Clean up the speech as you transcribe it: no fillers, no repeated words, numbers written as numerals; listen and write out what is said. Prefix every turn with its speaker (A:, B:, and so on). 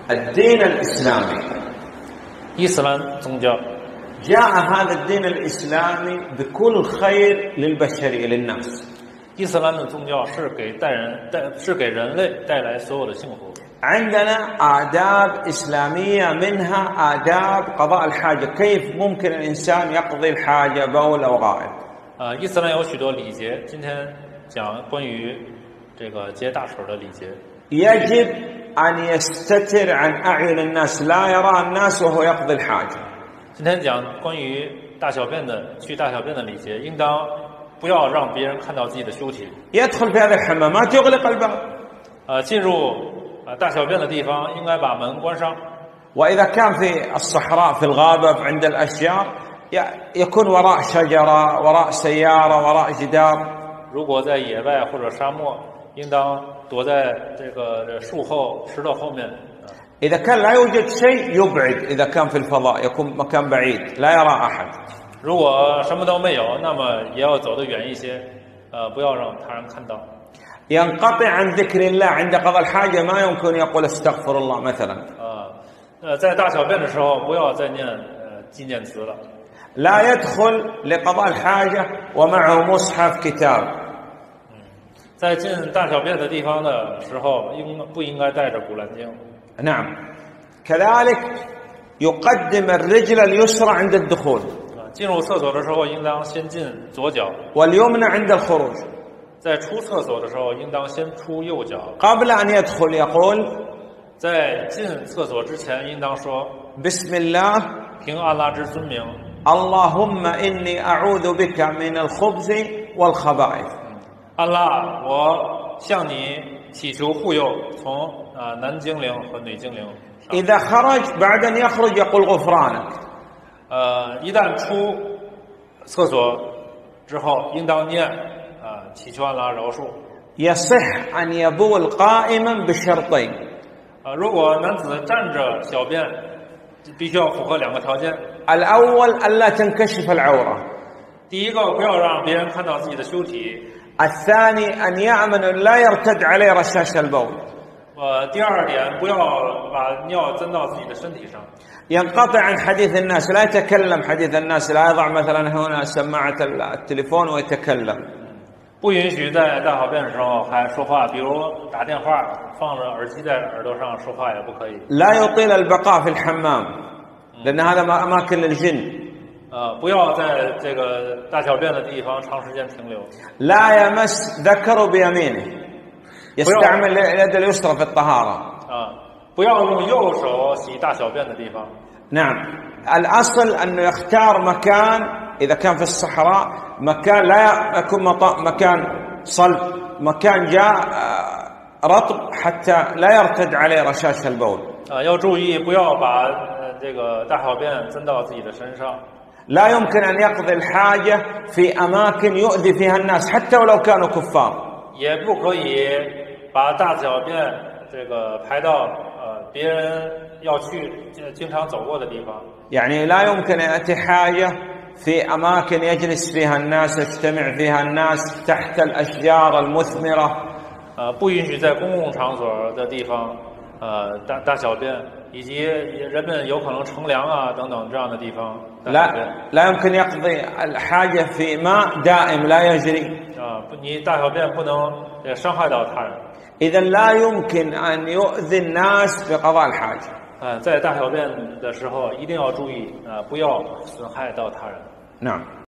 A: الدين الإسلامي
B: 伊斯兰宗教
A: جاء هذا الدين الإسلامي بكل خير للبشرية للناس.
B: 伊斯兰的宗教是给人类带来所有的幸福。
A: عندنا آداب إسلامية منها آداب قضاء الحاجة. كيف ممكن الإنسان يقضي الحاجة بول أو غائط؟
B: 伊斯兰有许多礼节，今天讲关于这个接大水的礼节。
A: يجب أن يستتر عن أعين الناس لا يرى الناس وهو يقضي الحاجة.
B: 今天讲关于去大小便的礼节，应当不要让别人看到自己的羞体。
A: يدخل في هذه الحمامات يغلق الباب.
B: 进入大小便的地方应该把门关上。
A: وإذا كان في الصحراء في الغابة عند الأشجار يكون وراء شجرة وراء سيارة وراء جدار.
B: 如果在野外或者沙漠，应当躲在这个树后、石头后面。
A: إذا كان لا يوجد شيء يبعد. إذا كان في الفضاء يكون مكان بعيد لا يرى أحد.
B: 如果什么都没有，那么也要走得远一些，不要让他人看到。
A: ينقطع عن ذكر الله عند قضاء الحاجة. ما يمكن يقول استغفر الله مثلا.
B: 在大小便的时候，不要再念纪念词了。
A: لا يدخل لقضاء الحاجة ومعه مصحف كتاب.
B: 在进大小便的地方的时候，不应该带着古兰经。
A: نعم. كذلك يقدم الرجل اليسرى عند الدخول.
B: 进入厕所的时候，应当先进左脚。
A: واليمنى عند الخروج.
B: 在出厕所的时候，应当先出右脚。
A: قبل أن يدخل يقول
B: 在进厕所之前，应当说
A: بسم الله
B: 凭安拉之尊名。
A: اللهم إني أعوذ بك من الخبث والخبائث.
B: 安拉，我向你祈求护佑，从男精灵和女精灵。
A: إذا خرج بعد أن يخرج يقول غفرانك.
B: 一旦出厕所之后，应当念祈求安拉饶恕。
A: يصح أن يبول قائما بشرطين.
B: 如果男子站着小便，必须要符合两个条件。
A: الأول ألا تنكشف العورة.
B: 第一个，不要让别人看到自己的羞体。
A: الثاني أن يأمن لا يرتد عليه رشاش البول.
B: 第二点，不要把尿沾到自己的身体上。
A: ينقطع عن حديث الناس. لا يتكلم حديث الناس. لا يضع مثلا هنا سماعة التليفون ويتكلم.
B: 不允许在大小便的时候还说话，比如打电话，放着耳机在耳朵上说话也不可以。
A: لا يطيل البقاء في الحمام لأن هذا أماكن للجن.
B: 不要在这个大小便的地方长时间停留。
A: لا يمس ذكره بيمينه. يستعمل اليد اليسرى في الطهارة.
B: 不要用右手洗大小便的地方。
A: نعم. الأصل أنه يختار مكان. إذا كان في الصحراء مكان لا يكون مكان صلب. مكان جاء رطب حتى لا يرتد عليه رشاش البول.
B: 要注意不要把这个大小便沾到自己的身上。
A: لا يمكن أن يقضي الحاجة في أماكن يؤذي فيها الناس حتى ولو كانوا كفار.
B: 也不可以把大小便这个排到别人要去经常走过的地方。
A: يعني لا يمكن أن يأتي حاجة في أماكن يجلس فيها الناس يجتمع فيها الناس تحت الأشجار المثمرة.
B: 不允许在公共场所的地方大小便，以及人们有可能乘凉等等这样的地方。
A: لا يمكن يقضي الحاجة في ماء دائم لا يجري.
B: 你大小便不能伤害到他人。
A: إذا لا يمكن أن يؤذي الناس بقضاء الحاجة.
B: 在大小便的时候一定要注意不要损害到他人。
A: نعم.